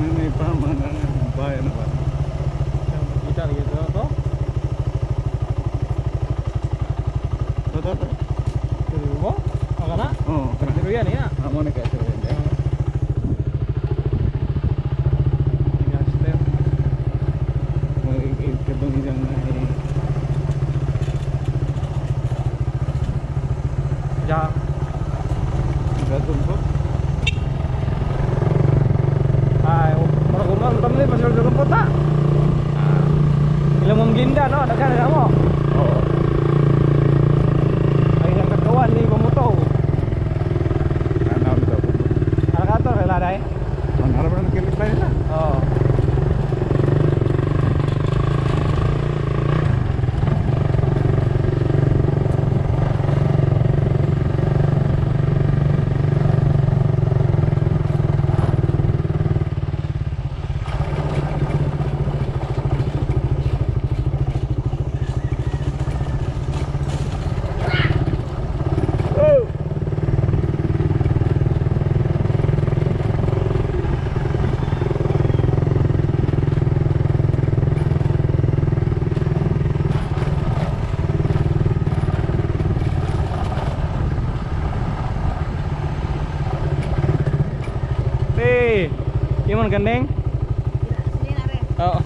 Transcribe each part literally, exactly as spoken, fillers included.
ini paman bayan apa? Kita gitu toh. Betul tak? Dulu, agak Oh, kena. seru ya nih ya. Ah, mau nih kayak seru ya. Tinggal step. Mau ketemu yang lain. Ya. Enggak tumpuk. Ay, orang rumah belum nih masih belum rumput tak? Ilmu mengginda no, ada kan kamu? Oh. Ay, yang kekawan nih pemotor. Karena udah tumpuk. Ada kantor rela dai. Mana ada orang kirim lain lah. Oh. Eh, gimana gandeng? Oh.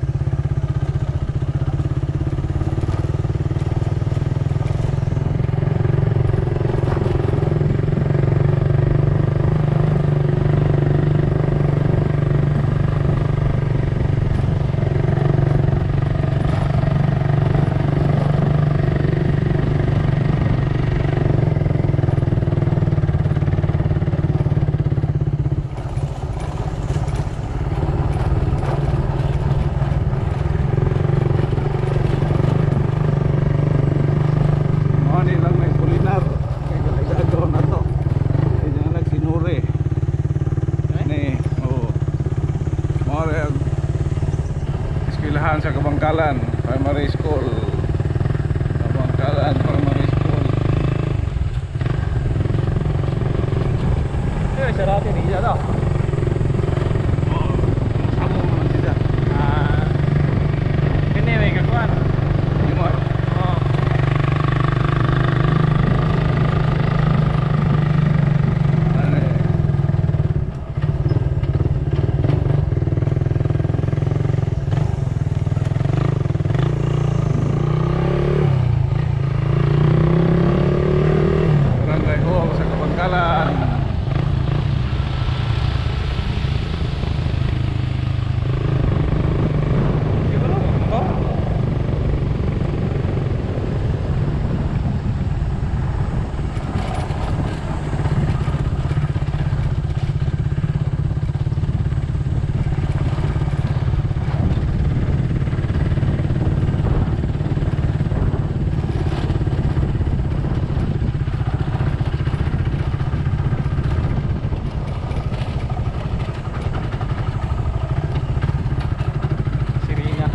Mau nih lang may kulinar. Kaya gagawin na to. Kaya nga nagsinuri. Nih, oh. Mau rin eskwelahan sa Kabangkalan Primary School. Kabangkalan Primary School. Eh, syaratnya di sana. Oh, sama naman sila. Ah. Ini may kekuan. Limot. Oh. Ano eh. Barangay Hall sa Kabangkalan. Gitu loh, motor. Sirinya.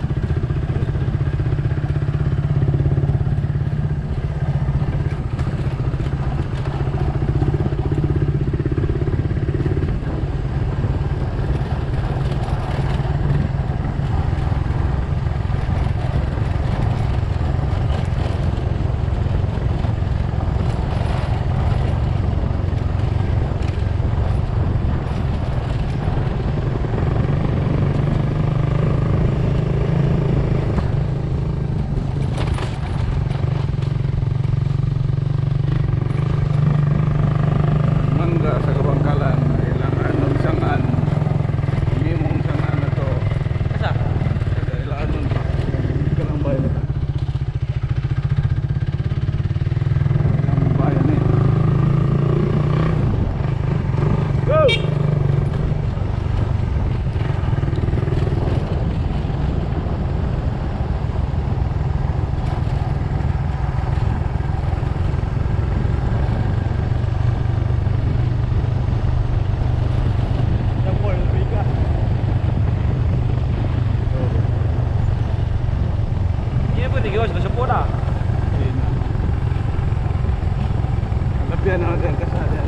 Mangga sa Kabangkalan. Ilang anong sangan. Mimong sangan na to. Asa? Kada ilang anong. Hindi ka lang bayan na. Ilang bayan eh. Go! Jempol Vika. Ini pun tiga sudah sepuluh dah. Ayun na. Lapian na dyan kasada.